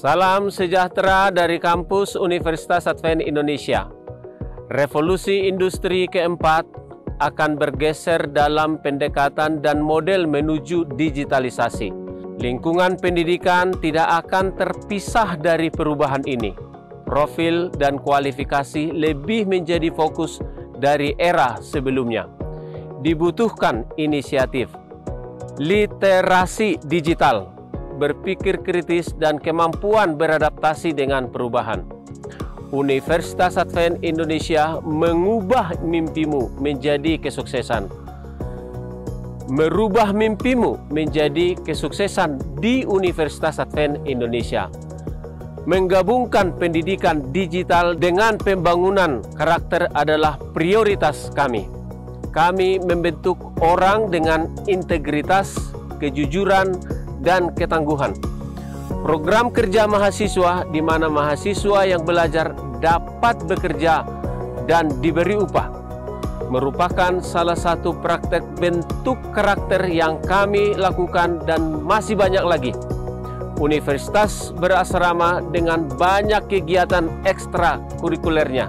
Salam sejahtera dari kampus Universitas Advent Indonesia. Revolusi industri keempat akan bergeser dalam pendekatan dan model menuju digitalisasi. Lingkungan pendidikan tidak akan terpisah dari perubahan ini. Profil dan kualifikasi lebih menjadi fokus dari era sebelumnya. Dibutuhkan inisiatif, literasi digital, berpikir kritis dan kemampuan beradaptasi dengan perubahan. Universitas Advent Indonesia mengubah mimpimu menjadi kesuksesan. Merubah mimpimu menjadi kesuksesan di Universitas Advent Indonesia. Menggabungkan pendidikan digital dengan pembangunan karakter adalah prioritas kami. Kami membentuk orang dengan integritas, kejujuran, dan ketangguhan. Program kerja mahasiswa di mana mahasiswa yang belajar dapat bekerja dan diberi upah merupakan salah satu praktek bentuk karakter yang kami lakukan dan masih banyak lagi. Universitas berasrama dengan banyak kegiatan ekstra kurikulernya.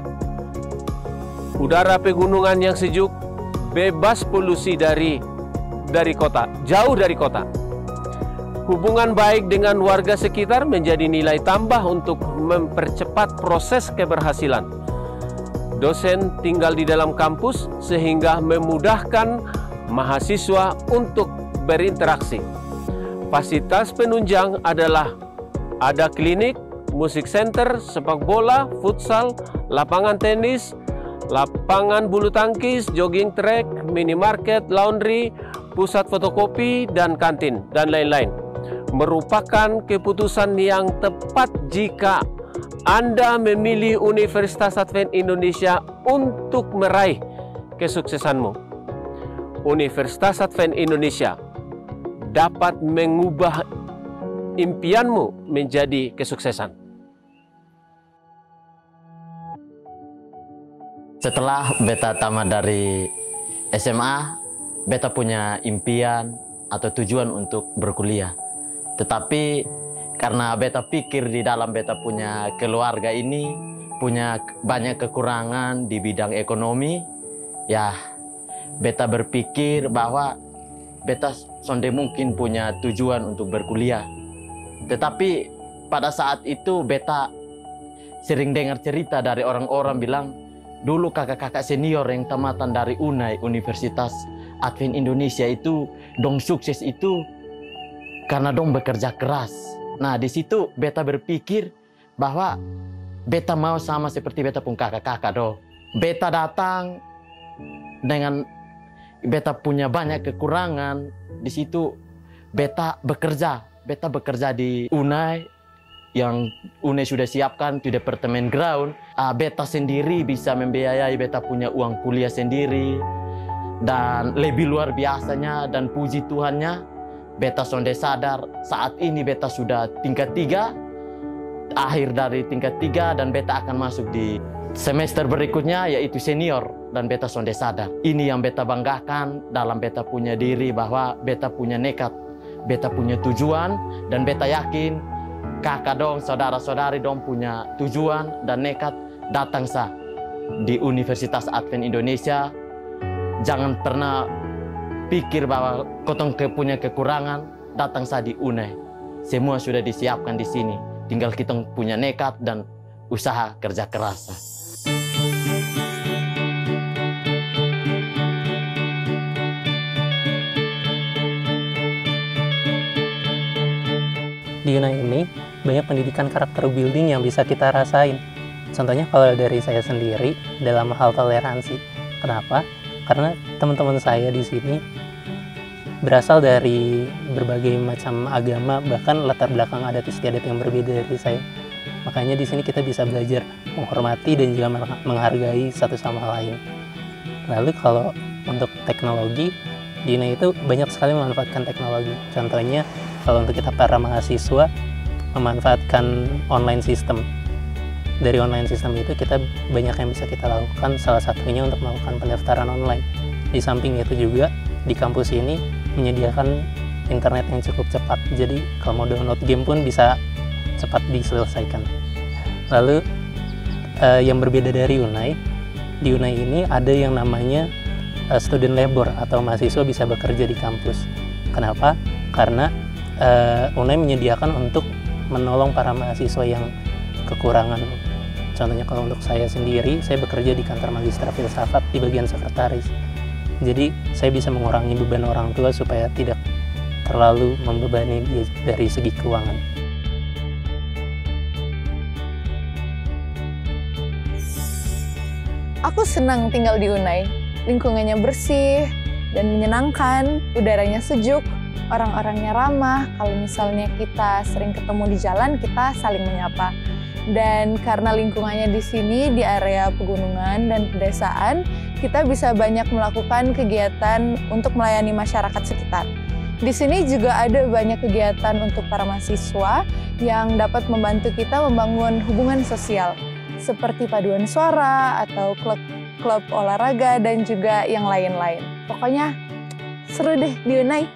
Udara pegunungan yang sejuk, bebas polusi dari kota, jauh dari kota. Hubungan baik dengan warga sekitar menjadi nilai tambah untuk mempercepat proses keberhasilan. Dosen tinggal di dalam kampus sehingga memudahkan mahasiswa untuk berinteraksi. Fasilitas penunjang adalah ada klinik, musik center, sepak bola, futsal, lapangan tenis, lapangan bulu tangkis, jogging track, minimarket, laundry, pusat fotokopi, dan kantin, dan lain-lain. Merupakan keputusan yang tepat jika Anda memilih Universitas Advent Indonesia untuk meraih kesuksesanmu. Universitas Advent Indonesia dapat mengubah impianmu menjadi kesuksesan. Setelah beta tamat dari SMA, beta punya impian atau tujuan untuk berkuliah. Tetapi karena beta pikir di dalam beta punya keluarga ini punya banyak kekurangan di bidang ekonomi, ya beta berpikir bahwa beta sonde mungkin punya tujuan untuk berkuliah. Tetapi pada saat itu beta sering dengar cerita dari orang-orang bilang, dulu kakak-kakak senior yang tamatan dari UNAI, Universitas Advent Indonesia itu, dong sukses itu karena dong bekerja keras. Nah, di situ beta berpikir bahwa beta mau sama seperti beta pun kakak-kakak dong. Beta datang dengan beta punya banyak kekurangan. Di situ beta bekerja. Beta bekerja di UNAI yang UNAI sudah siapkan di Departemen Ground. Beta sendiri bisa membiayai beta punya uang kuliah sendiri. Dan lebih luar biasanya dan puji Tuhannya, beta sonde sadar saat ini beta sudah tingkat 3, akhir dari tingkat 3, dan beta akan masuk di semester berikutnya yaitu senior, dan beta sonde sadar. Ini yang beta banggakan dalam beta punya diri, bahwa beta punya nekat, beta punya tujuan, dan beta yakin kakak dong, saudara-saudari dong punya tujuan dan nekat, datang sah di Universitas Advent Indonesia. Jangan pernah pikir bahwa kotong punya kekurangan, datang saja di UNAI. Semua sudah disiapkan di sini. Tinggal kita punya nekat dan usaha kerja keras. Di UNAI ini banyak pendidikan karakter building yang bisa kita rasain. Contohnya kalau dari saya sendiri dalam hal toleransi. Kenapa? Karena teman-teman saya di sini berasal dari berbagai macam agama, bahkan latar belakang adat istiadat yang berbeda dari saya. Makanya di sini kita bisa belajar menghormati dan juga menghargai satu sama lain. Lalu kalau untuk teknologi, di UNAI itu banyak sekali memanfaatkan teknologi. Contohnya kalau untuk kita para mahasiswa memanfaatkan online system. Dari online system itu kita banyak yang bisa kita lakukan, salah satunya untuk melakukan pendaftaran online. Di samping itu juga di kampus ini menyediakan internet yang cukup cepat, jadi kalau mau download game pun bisa cepat diselesaikan. Lalu yang berbeda dari UNAI, di UNAI ini ada yang namanya student labor atau mahasiswa bisa bekerja di kampus. Kenapa? Karena UNAI menyediakan untuk menolong para mahasiswa yang kekurangan. Contohnya kalau untuk saya sendiri, saya bekerja di kantor Magistra Filsafat di bagian sekretaris. Jadi saya bisa mengurangi beban orang tua supaya tidak terlalu membebani dia dari segi keuangan. Aku senang tinggal di UNAI. Lingkungannya bersih dan menyenangkan, udaranya sejuk, orang-orangnya ramah. Kalau misalnya kita sering ketemu di jalan, kita saling menyapa. Dan karena lingkungannya di sini di area pegunungan dan pedesaan, kita bisa banyak melakukan kegiatan untuk melayani masyarakat sekitar. Di sini juga ada banyak kegiatan untuk para mahasiswa yang dapat membantu kita membangun hubungan sosial, seperti paduan suara atau klub olahraga dan juga yang lain-lain. Pokoknya seru deh di UNAI.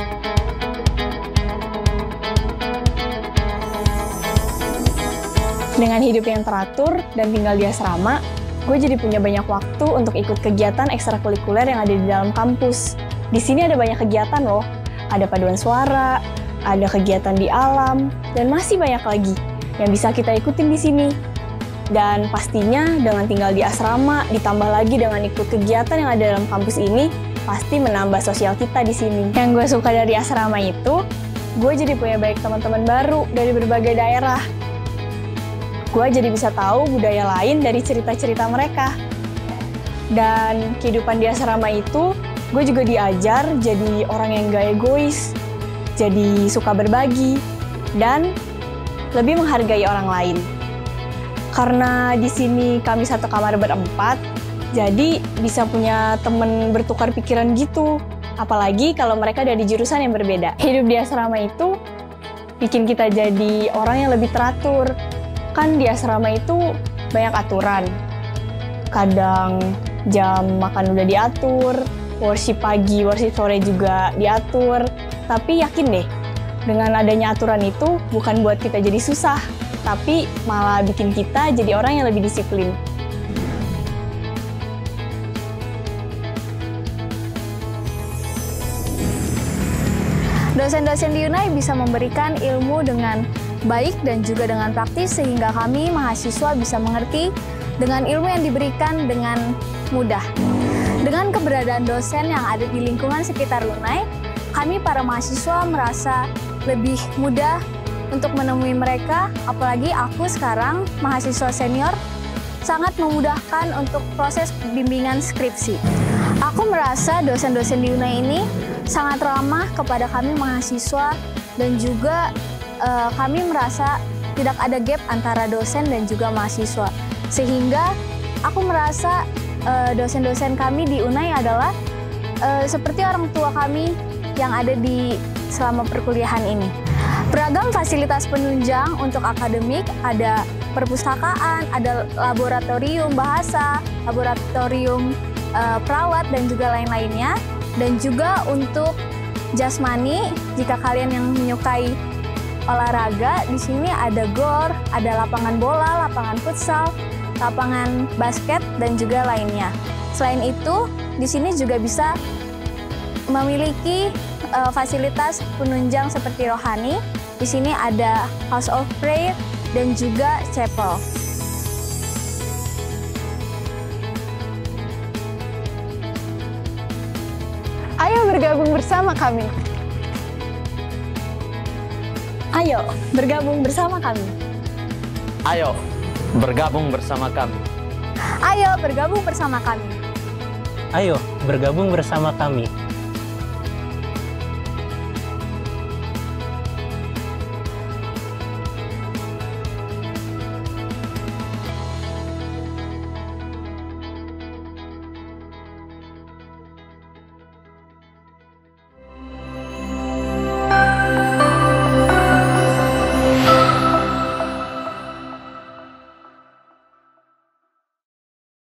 Dengan hidup yang teratur dan tinggal di asrama, gue jadi punya banyak waktu untuk ikut kegiatan ekstrakurikuler yang ada di dalam kampus. Di sini ada banyak kegiatan loh. Ada paduan suara, ada kegiatan di alam, dan masih banyak lagi yang bisa kita ikutin di sini. Dan pastinya dengan tinggal di asrama, ditambah lagi dengan ikut kegiatan yang ada dalam kampus ini, pasti menambah sosial kita di sini. Yang gue suka dari asrama itu, gue jadi punya banyak teman-teman baru dari berbagai daerah. Gue jadi bisa tahu budaya lain dari cerita-cerita mereka. Dan kehidupan di asrama itu, gue juga diajar jadi orang yang gak egois, jadi suka berbagi, dan lebih menghargai orang lain. Karena di sini kami satu kamar berempat, jadi bisa punya temen bertukar pikiran gitu. Apalagi kalau mereka dari jurusan yang berbeda. Hidup di asrama itu bikin kita jadi orang yang lebih teratur. Kan di asrama itu banyak aturan. Kadang jam makan udah diatur, worship pagi, worship sore juga diatur. Tapi yakin deh, dengan adanya aturan itu bukan buat kita jadi susah, tapi malah bikin kita jadi orang yang lebih disiplin. Dosen-dosen di UNAI bisa memberikan ilmu dengan baik dan juga dengan praktis sehingga kami mahasiswa bisa mengerti dengan ilmu yang diberikan dengan mudah. Dengan keberadaan dosen yang ada di lingkungan sekitar UNAI, kami para mahasiswa merasa lebih mudah untuk menemui mereka, apalagi aku sekarang mahasiswa senior sangat memudahkan untuk proses bimbingan skripsi. Aku merasa dosen-dosen di UNAI ini sangat ramah kepada kami mahasiswa dan juga kami merasa tidak ada gap antara dosen dan juga mahasiswa. Sehingga aku merasa dosen-dosen kami di UNAI adalah seperti orang tua kami yang ada di selama perkuliahan ini. Beragam fasilitas penunjang untuk akademik, ada perpustakaan, ada laboratorium bahasa, laboratorium perawat dan juga lain-lainnya. Dan juga untuk jasmani, jika kalian yang menyukai olahraga, di sini ada gor, ada lapangan bola, lapangan futsal, lapangan basket, dan juga lainnya. Selain itu, di sini juga bisa memiliki fasilitas penunjang seperti rohani. Di sini ada House of Prayer dan juga chapel. Ayo bergabung bersama kami. Ayo bergabung bersama kami. Ayo bergabung bersama kami. Ayo bergabung bersama kami. Ayo bergabung bersama kami.